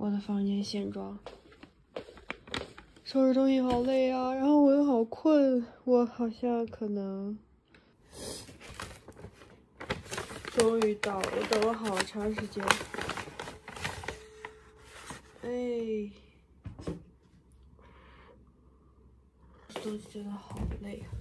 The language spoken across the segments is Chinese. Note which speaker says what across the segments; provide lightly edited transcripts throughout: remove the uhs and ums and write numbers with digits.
Speaker 1: 我的房间现状。收拾东西好累啊，然后我又好困，我好像可能终于到了，我等了好长时间。哎，都觉得好累啊。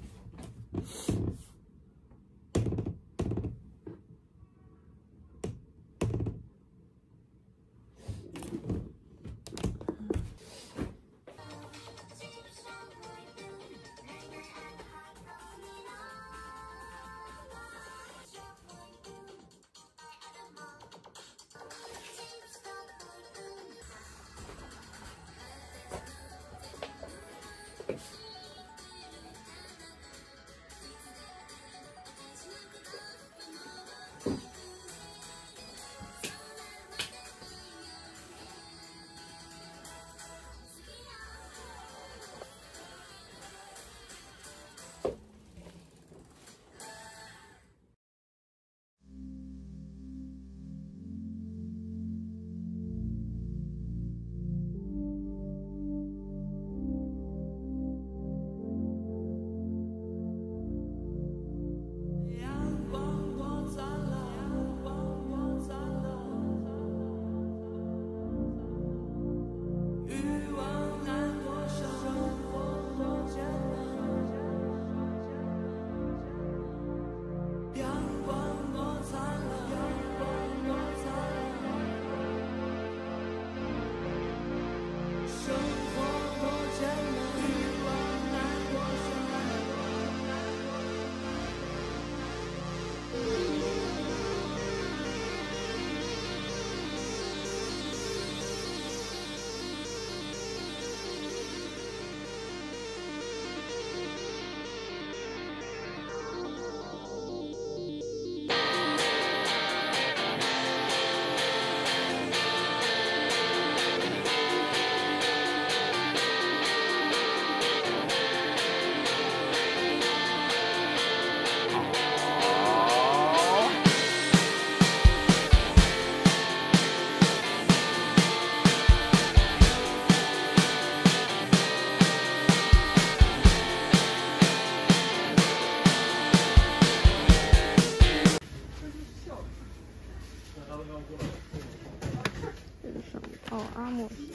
Speaker 1: 哦，阿莫西。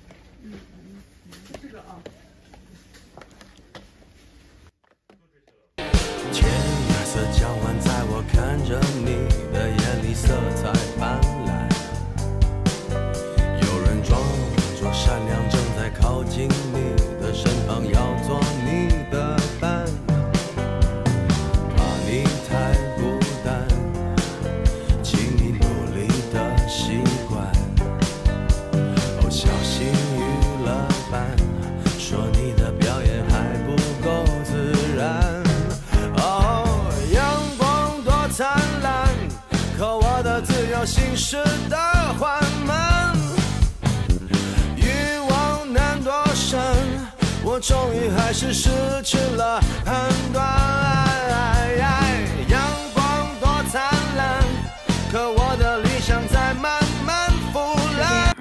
Speaker 1: 这个啊。
Speaker 2: 天蓝色江湾，在我看着你的眼里，色彩斑斓。有人装作善良，正在靠近你的身旁，要做你的伴，怕你太孤单，请你努力的习惯。小心娱乐版说你的表演还不够自然。哦，阳光多灿烂，可我的自由行驶的缓慢，欲望难多深，我终于还是失去了判断。阳光多灿烂，可我的理想在慢慢腐烂。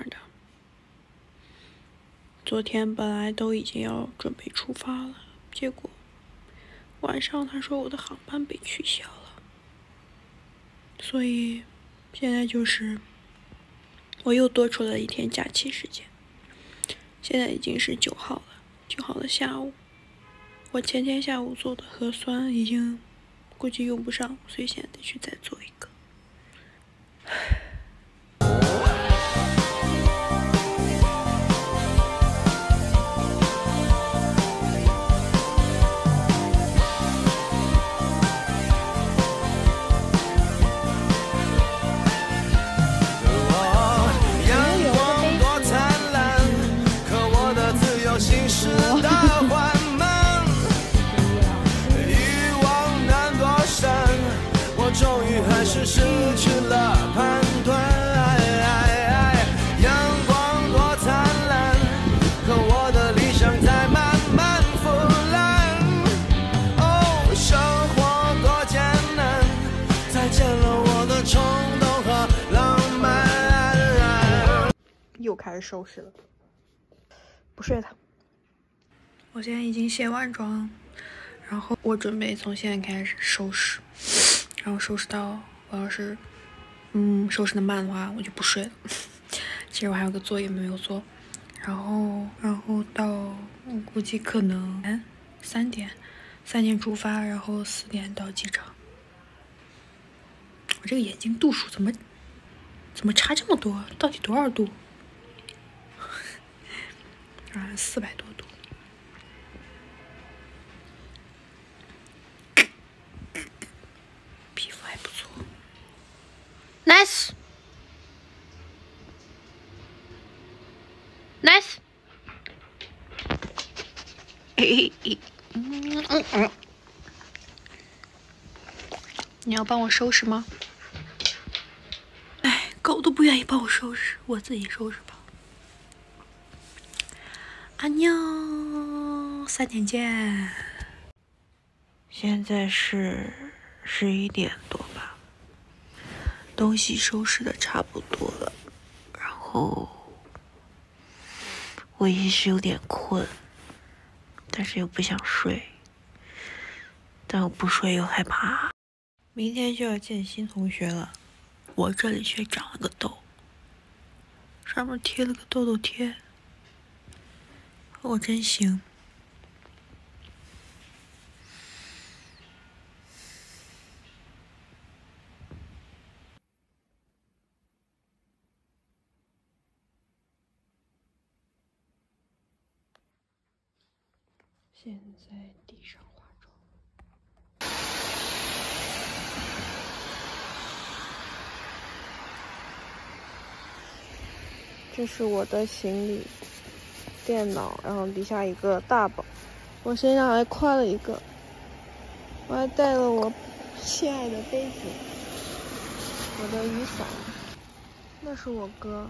Speaker 1: 昨天本来都已经要准备出发了，结果晚上他说我的航班被取消了，所以现在就是我又多出了一天假期时间。现在已经是9号了，9号的下午，我前天下午做的核酸已经估计用不上，所以现在得去再做一个。
Speaker 2: 终于还是
Speaker 1: 又开始收拾了，不睡了。我现在已经卸完妆，然后我准备从现在开始收拾，然后收拾到我要是收拾的慢的话，我就不睡了。其实我还有个作业没有做，然后到我估计可能3点出发，然后4点到机场。我这个眼睛度数怎么差这么多？到底多少度？啊，400多度。皮肤还不错。Nice。你要帮我收拾吗？哎，狗都不愿意帮我收拾，我自己收拾吧。安妞，3点见。现在是11点多吧，东西收拾的差不多了，然后我也是有点困，但是又不想睡，但我不睡又害怕。明天就要见新同学了，我这里却长了个痘，上面贴了个痘痘贴，我真行。现在地上化妆。这是我的行李，电脑，然后底下一个大包。我身上还挎了一个，我还带了我心爱的杯子，我的雨伞。那是我哥。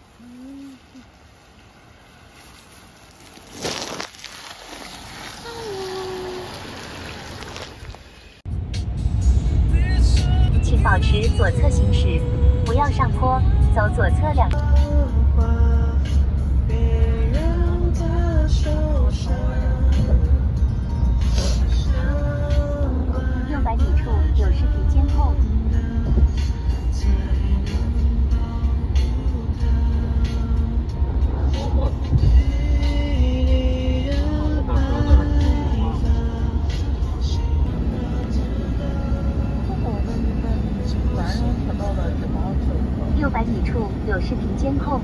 Speaker 3: 请保持左侧行驶，不要上坡，走左侧2。600米处有视频监控。600米处有视频监控。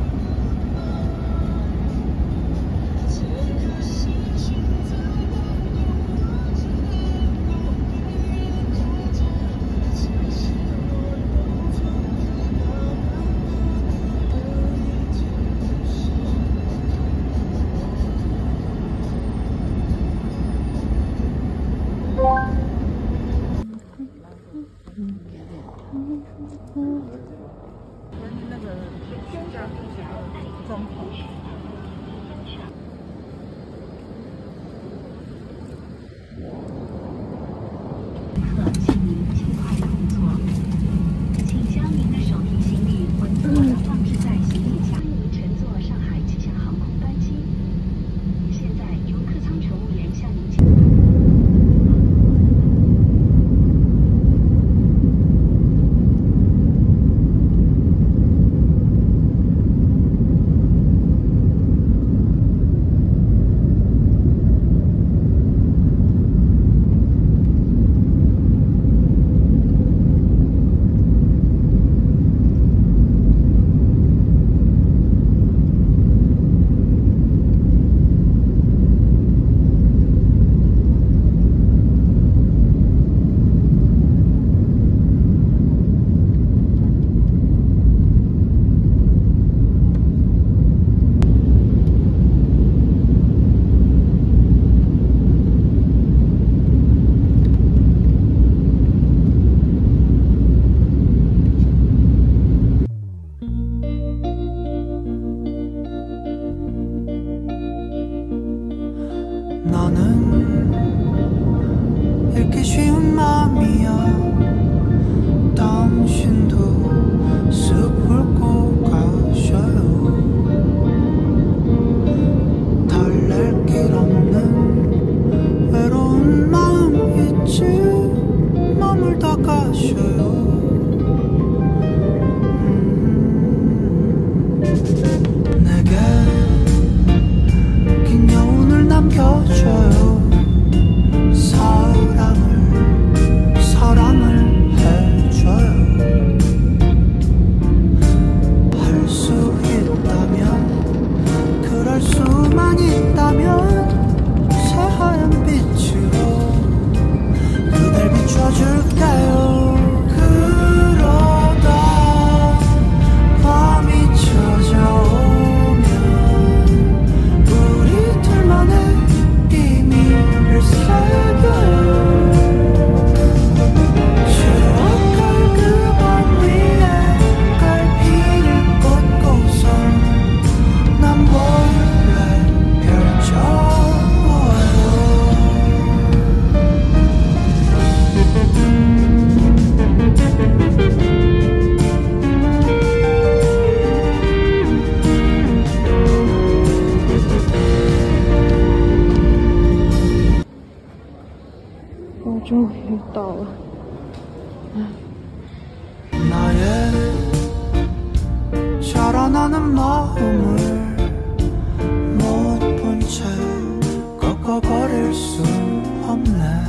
Speaker 2: 나는 마음을 못 본 채 꺾어버릴 수 없네.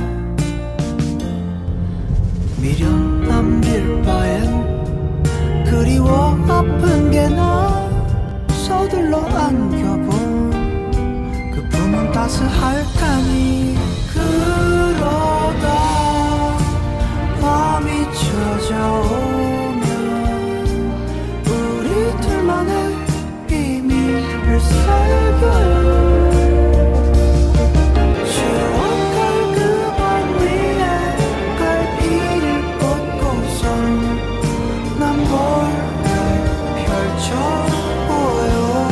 Speaker 2: 미련 남길 바엔 그리워 아픈 게 나 서둘러 안겨본 그 품은 따스할 테니. 그러다 밤이 찾아오면 우리 둘만의 비밀을 새겨요. 추억할 그 밤 위에 갈피를 꽂고선 난 볼을 펼쳐보아요.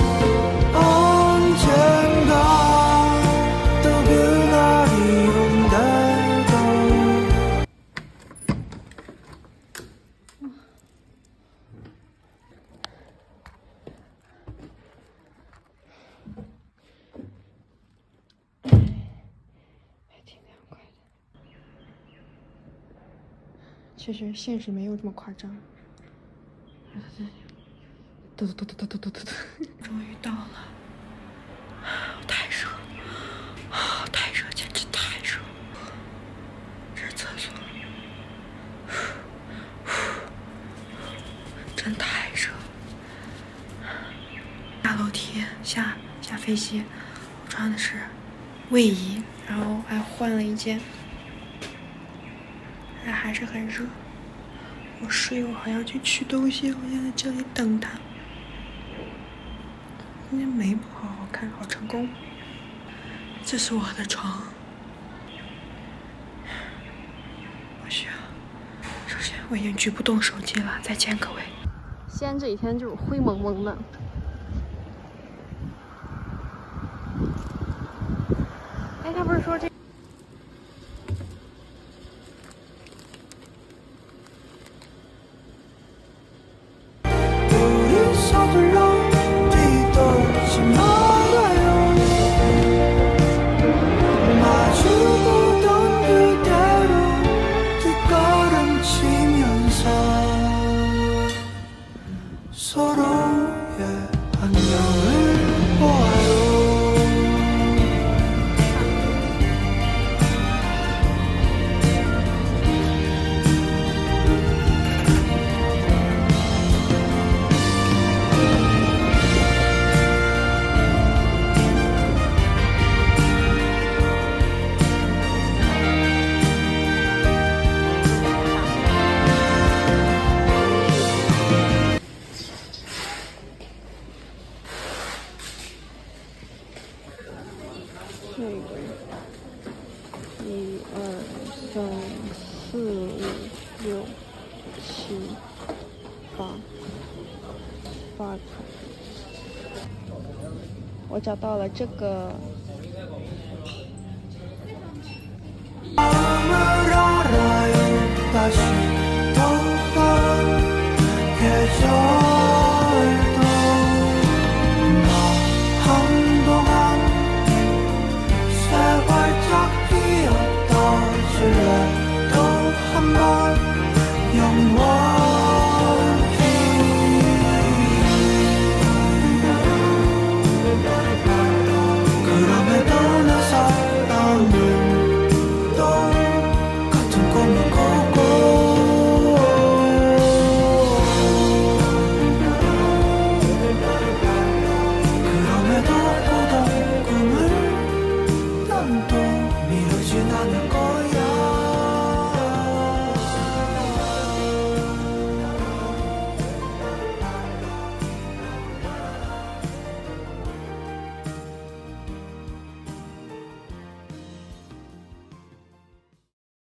Speaker 2: 언젠가 또 그날이 온대도.
Speaker 1: 还挺凉快的。其实现实没有这么夸张。嘟嘟嘟嘟嘟嘟嘟嘟，终于到了，太热，太热，简直太热。这是厕所，真太热。下楼梯，下飞机，我穿的是卫衣，然后还换了一件，但还是很热。我室友还要去取东西，我现在这里等他。今天眉毛好好看，好成功。这是我的床。不需要。首先我已经举不动手机了，再见各位。西安这几天就是灰蒙蒙的。哎，他不是说这。
Speaker 2: 서로의 안녕을 보아요.
Speaker 1: 这个1、2、3、4、5、6、7、8个。我找到了这个。
Speaker 2: 마음을 알아요 다시